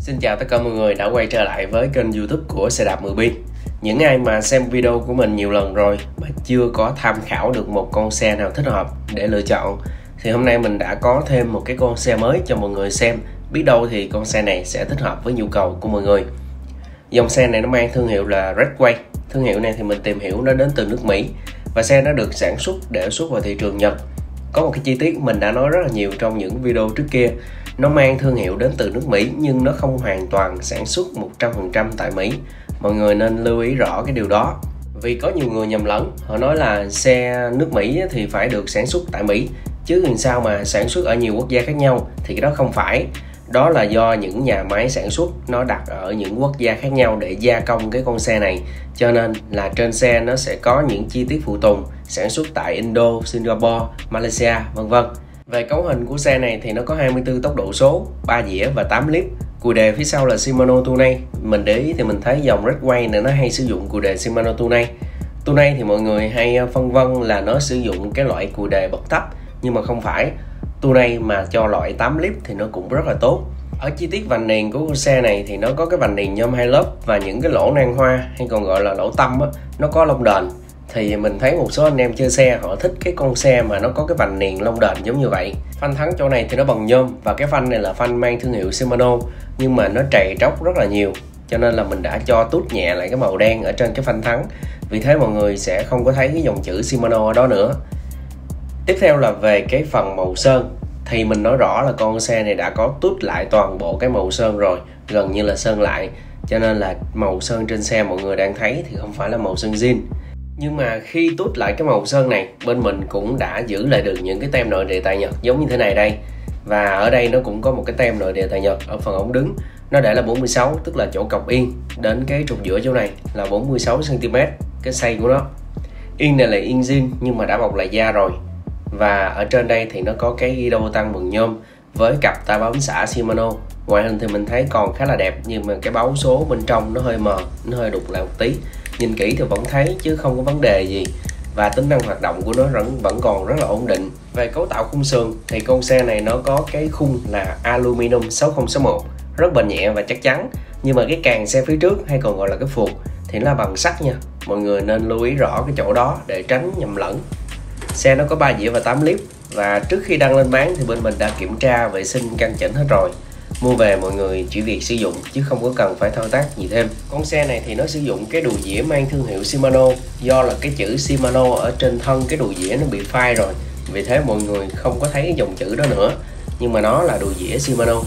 Xin chào tất cả mọi người đã quay trở lại với kênh YouTube của Xe Đạp 10pin. Những ai mà xem video của mình nhiều lần rồi mà chưa có tham khảo được một con xe nào thích hợp để lựa chọn thì hôm nay mình đã có thêm một cái con xe mới cho mọi người xem. Biết đâu thì con xe này sẽ thích hợp với nhu cầu của mọi người. Dòng xe này nó mang thương hiệu là Redway. Thương hiệu này thì mình tìm hiểu nó đến từ nước Mỹ và xe nó được sản xuất để xuất vào thị trường Nhật. Có một cái chi tiết mình đã nói rất là nhiều trong những video trước kia. Nó mang thương hiệu đến từ nước Mỹ nhưng nó không hoàn toàn sản xuất 100% tại Mỹ. Mọi người nên lưu ý rõ cái điều đó. Vì có nhiều người nhầm lẫn, họ nói là xe nước Mỹ thì phải được sản xuất tại Mỹ, chứ làm sao mà sản xuất ở nhiều quốc gia khác nhau thì cái đó không phải. Đó là do những nhà máy sản xuất nó đặt ở những quốc gia khác nhau để gia công cái con xe này. Cho nên là trên xe nó sẽ có những chi tiết phụ tùng sản xuất tại Indo, Singapore, Malaysia, vân vân. Về cấu hình của xe này thì nó có 24 tốc độ số, 3 dĩa và 8 lít. Cùi đề phía sau là Shimano Tunay. Mình để ý thì mình thấy dòng Redway này nó hay sử dụng cùi đề Shimano Tunay. Tunay thì mọi người hay phân vân là nó sử dụng cái loại cùi đề bậc thấp, nhưng mà không phải. Tunay mà cho loại 8 lít thì nó cũng rất là tốt. Ở chi tiết vành niền của con xe này thì nó có cái vành niền nhôm 2 lớp và những cái lỗ nang hoa hay còn gọi là lỗ tâm á, nó có lông đền. Thì mình thấy một số anh em chơi xe họ thích cái con xe mà nó có cái vành niền lông đền giống như vậy. Phanh thắng chỗ này thì nó bằng nhôm và cái phanh này là phanh mang thương hiệu Shimano nhưng mà nó trầy tróc rất là nhiều, cho nên là mình đã cho tút nhẹ lại cái màu đen ở trên cái phanh thắng. Vì thế mọi người sẽ không có thấy cái dòng chữ Shimano ở đó nữa. Tiếp theo là về cái phần màu sơn thì mình nói rõ là con xe này đã có tút lại toàn bộ cái màu sơn rồi, gần như là sơn lại, cho nên là màu sơn trên xe mọi người đang thấy thì không phải là màu sơn zin. Nhưng mà khi tút lại cái màu sơn này, bên mình cũng đã giữ lại được những cái tem nội địa tại Nhật giống như thế này đây. Và ở đây nó cũng có một cái tem nội địa tại Nhật ở phần ống đứng. Nó để là 46, tức là chỗ cọc yên đến cái trục giữa chỗ này là 46cm, cái size của nó. Yên này là yên zin nhưng mà đã bọc lại da rồi. Và ở trên đây thì nó có cái ghi đô tăng bằng nhôm với cặp tay bấm xả Shimano. Ngoại hình thì mình thấy còn khá là đẹp nhưng mà cái báo số bên trong nó hơi mờ, nó hơi đục lại một tí. Nhìn kỹ thì vẫn thấy chứ không có vấn đề gì. Và tính năng hoạt động của nó vẫn còn rất là ổn định. Về cấu tạo khung sườn thì con xe này nó có cái khung là aluminum 6061, rất bền nhẹ và chắc chắn. Nhưng mà cái càng xe phía trước hay còn gọi là cái phuộc thì nó là bằng sắt nha. Mọi người nên lưu ý rõ cái chỗ đó để tránh nhầm lẫn. Xe nó có 3 dĩa và 8 lít. Và trước khi đăng lên bán thì bên mình đã kiểm tra vệ sinh căn chỉnh hết rồi. Mua về mọi người chỉ việc sử dụng chứ không có cần phải thao tác gì thêm. Con xe này thì nó sử dụng cái đùi dĩa mang thương hiệu Shimano. Do là cái chữ Shimano ở trên thân cái đùi dĩa nó bị phai rồi, vì thế mọi người không có thấy cái dòng chữ đó nữa. Nhưng mà nó là đùi dĩa Shimano.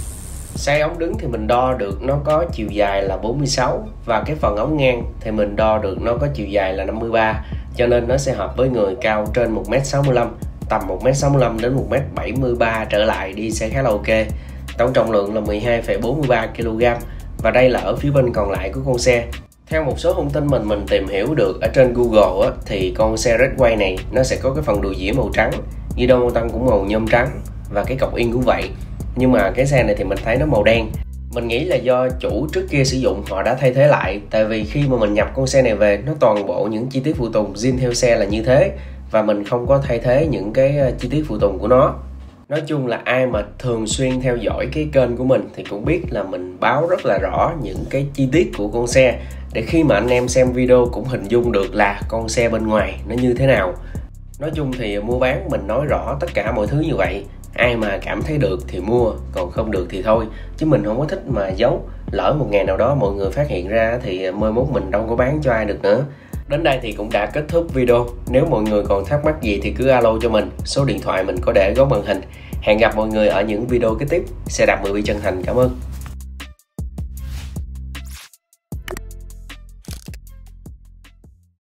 Size ống đứng thì mình đo được nó có chiều dài là 46. Và cái phần ống ngang thì mình đo được nó có chiều dài là 53. Cho nên nó sẽ hợp với người cao trên 1m65, tầm 1m65 đến 1m73 trở lại đi sẽ khá là ok. Tổng trọng lượng là 12,43 kg và đây là ở phía bên còn lại của con xe. Theo một số thông tin mình tìm hiểu được ở trên Google á, thì con xe Redway này nó sẽ có cái phần đùi dĩa màu trắng, ghi đô tăng cũng màu nhôm trắng và cái cọc yên cũng vậy. Nhưng mà cái xe này thì mình thấy nó màu đen. Mình nghĩ là do chủ trước kia sử dụng họ đã thay thế lại, tại vì khi mà mình nhập con xe này về nó toàn bộ những chi tiết phụ tùng zin theo xe là như thế và mình không có thay thế những cái chi tiết phụ tùng của nó. Nói chung là ai mà thường xuyên theo dõi cái kênh của mình thì cũng biết là mình báo rất là rõ những cái chi tiết của con xe để khi mà anh em xem video cũng hình dung được là con xe bên ngoài nó như thế nào. Nói chung thì mua bán mình nói rõ tất cả mọi thứ như vậy. Ai mà cảm thấy được thì mua, còn không được thì thôi. Chứ mình không có thích mà giấu. Lỡ một ngày nào đó mọi người phát hiện ra thì mai mốt mình đâu có bán cho ai được nữa. Đến đây thì cũng đã kết thúc video. Nếu mọi người còn thắc mắc gì thì cứ alo cho mình. Số điện thoại mình có để góc màn hình. Hẹn gặp mọi người ở những video kế tiếp. Xe Đạp 10pin chân thành cảm ơn.